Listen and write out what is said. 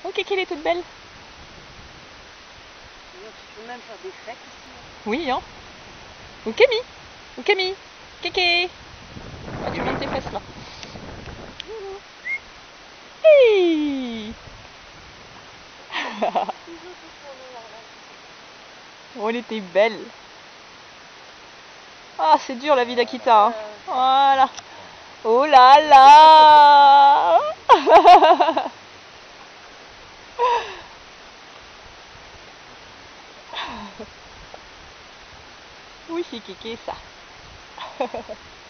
Oh, Kéké, elle est toute belle. Tu peux même faire des fêtes ici. Oui, hein. Ou Camille. Ou Camille. Kéké. Ah, tu montes tes fesses là. Hey. Oh, elle était belle. Ah, c'est dur la vie d'Akita. Hein. Voilà. Oh là là. Oui, c'est Kéké ça.